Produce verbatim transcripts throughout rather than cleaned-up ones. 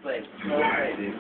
Like, okay, dude.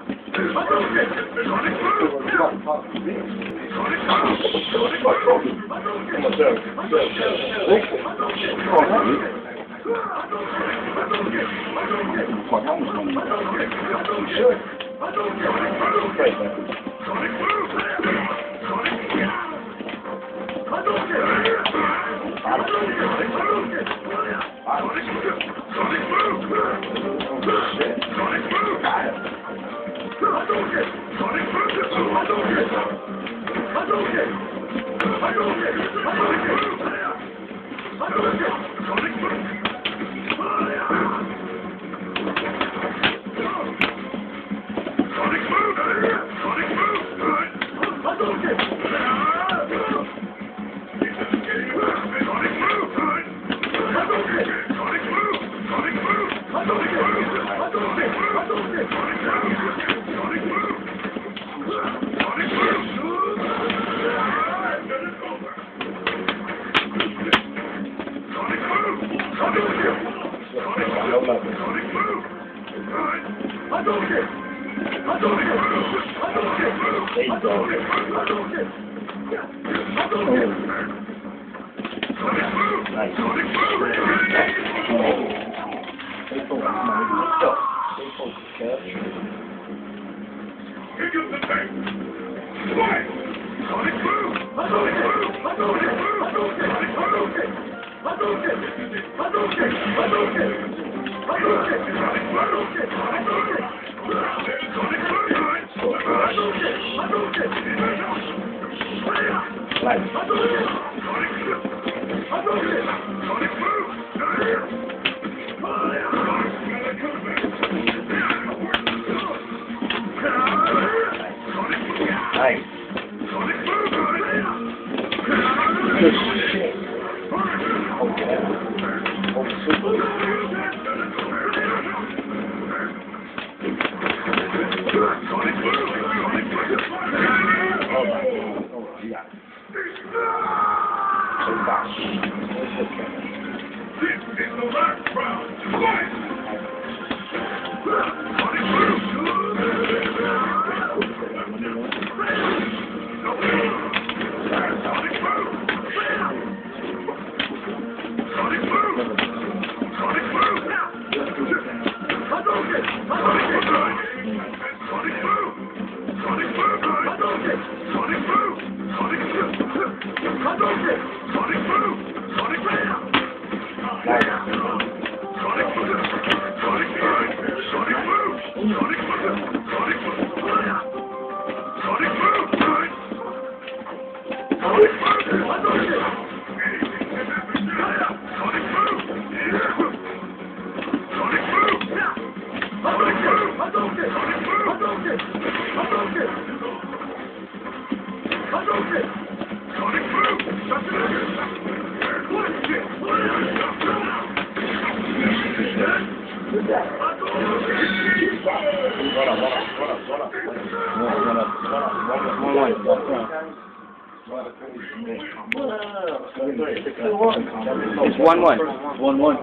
It's one one. One one.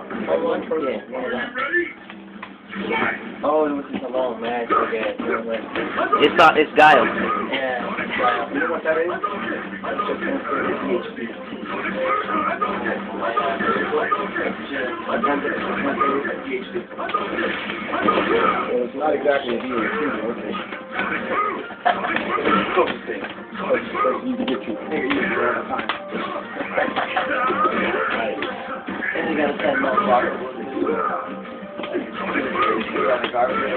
Oh, it was just a long match, I guess. It's not. It's Guile. Yeah. You know what that is? It's not exactly a D H P, okay. You need to get your finger used to all the time. And you gotta send more water. On the garbage.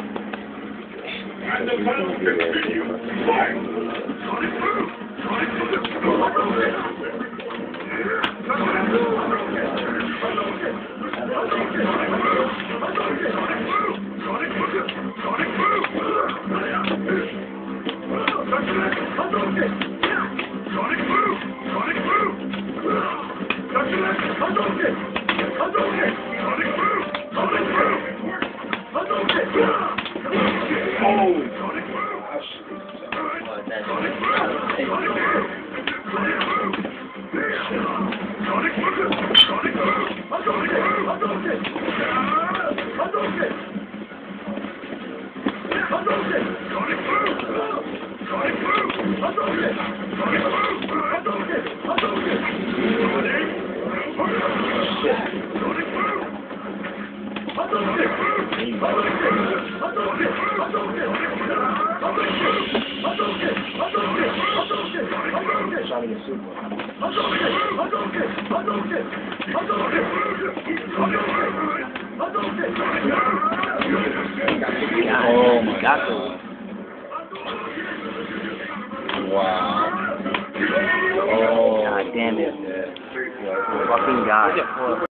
And the battle continues. Fight! Sonic Boom! Sonic Boom! Oh my God. Wow. Oh. God damn it. Fucking God.